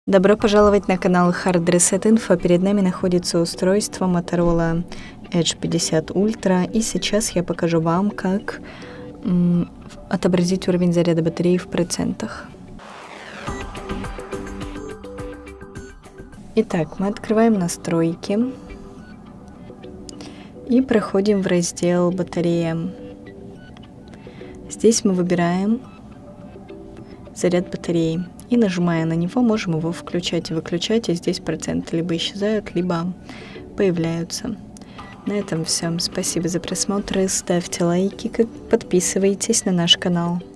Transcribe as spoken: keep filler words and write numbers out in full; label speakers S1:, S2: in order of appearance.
S1: Добро пожаловать на канал Hard Reset Info. Перед нами находится устройство Motorola Edge пятьдесят Ultra. И сейчас я покажу вам, как м, отобразить уровень заряда батареи в процентах. Итак, мы открываем настройки и проходим в раздел «Батарея». Здесь мы выбираем заряд батареи. И нажимая на него, можем его включать и выключать, и здесь проценты либо исчезают, либо появляются. На этом все. Спасибо за просмотр, ставьте лайки, подписывайтесь на наш канал.